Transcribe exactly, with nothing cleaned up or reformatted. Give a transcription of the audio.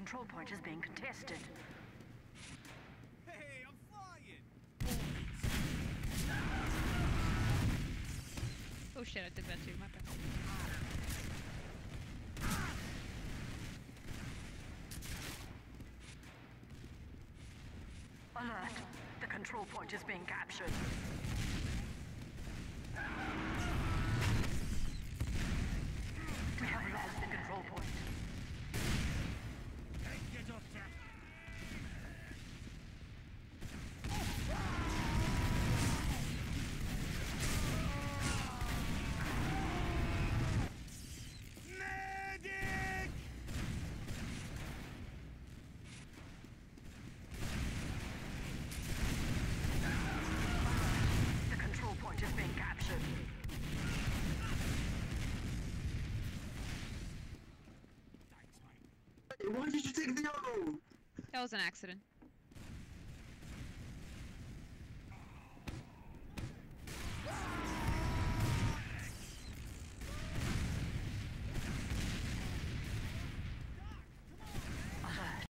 control point is being contested. Hey, I'm flying! Oh shit, I did that too, my bad. Alert! The control point is being captured. We have lost the control point. Hey, get off that! Medic! The control point is being captured. Thanks, mate. Why did you take the auto? That was an accident.